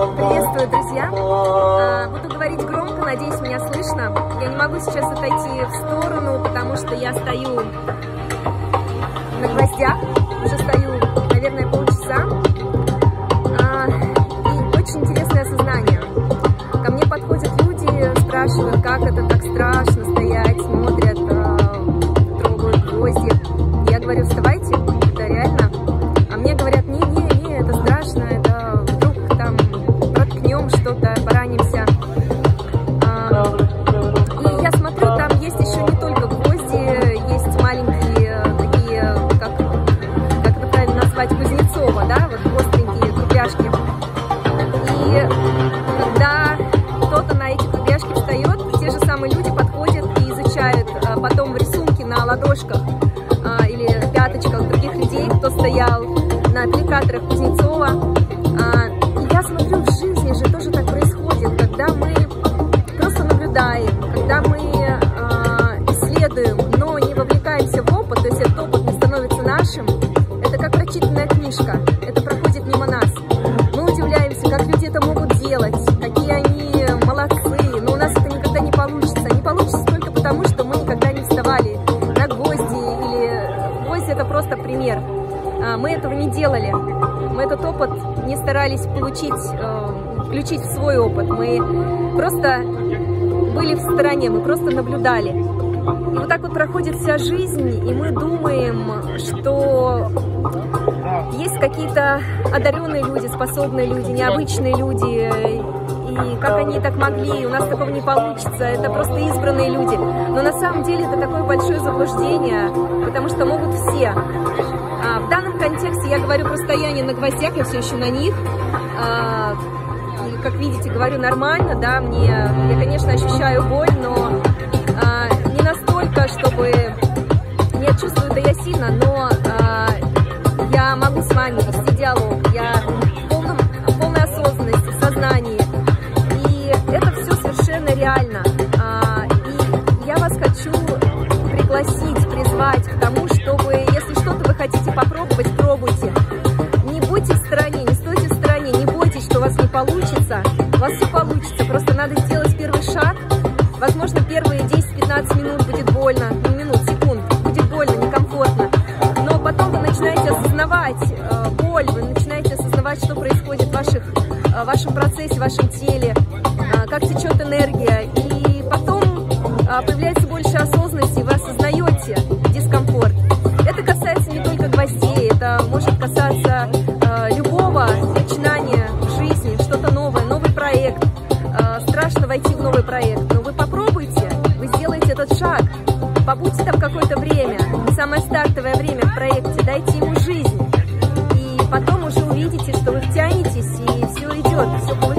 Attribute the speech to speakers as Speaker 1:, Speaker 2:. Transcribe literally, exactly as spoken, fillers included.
Speaker 1: Приветствую, друзья! А, буду говорить громко, надеюсь, меня слышно. Я не могу сейчас отойти в сторону, потому что я стою на гвоздях, уже стою, наверное, полчаса. А, и очень интересное осознание. Ко мне подходят люди, спрашивают, как это так страшно стоять, смотрят, трогают гвозди. Я говорю, вставайте, это реально. А мне говорят, не-не-не, это страшно, это вдруг там проткнем что-то, поранимся. А, и я смотрю, там есть еще не только гвозди, есть маленькие такие, как, как это правильно назвать, Кузнецова, да, вот остренькие крупяшки. И когда кто-то на эти крупяшки встает, те же самые люди подходят и изучают а, потом рисунки на ладошках а, или пяточках других людей, кто стоял на аппликаторах Кузнецова. А, и я смотрю, в жизни же тоже так происходит, когда мы просто наблюдаем, когда мы а, исследуем, но не вовлекаемся в опыт, то есть этот опыт не становится нашим. Это как прочитанная книжка, это проходит мимо нас. Мы удивляемся, как люди это могут делать, какие они молодцы, но у нас это никогда не получится. Не получится только потому, что мы никогда не вставали на гвозди, или гвозди — это просто пример. Мы этого не делали, мы этот опыт не старались получить, включить в свой опыт, мы просто были в стороне, мы просто наблюдали. И вот так вот проходит вся жизнь, и мы думаем, что есть какие-то одаренные люди, способные люди, необычные люди, и как они так могли, у нас такого не получится, это просто избранные люди. Но на самом деле это такое большое заблуждение, потому что могут все. А в данном контексте я говорю про стояние на гвоздях, я все еще на них. А, и, как видите, говорю нормально, да, мне, я, конечно, ощущаю боль, но а, не настолько, чтобы... Нет, чувствую это я сильно, но а, я могу с вами вести диалог, я в, полном, в полной осознанности, в сознании. И это все совершенно реально. А, и я вас хочу пригласить, призвать к тому, чтобы, если что-то вы хотите попробовать, пробуйте. Не будьте в стороне, не стойте в стороне, не бойтесь, что у вас не получится. У вас все получится, просто надо сделать первый шаг. Возможно, первые десять-пятнадцать минут будет больно, не минут, секунд, будет больно, некомфортно. Но потом вы начинаете осознавать э, боль, вы начинаете осознавать, что происходит в, ваших, э, в вашем процессе, в вашем теле, э, как течет энергия. И потом э, появляется больше осознанности, вы осознаете дискомфорт. Это касается не только гвоздей, это может касаться э, любого начинания в жизни, что-то новое, новый проект. Э, страшно войти в новый проект, но вы попробуйте, вы сделаете этот шаг, побудьте там какое-то время, самое стартовое время в проекте, дайте ему жизнь, и потом уже увидите, что вы втянетесь, и все идет, все получится.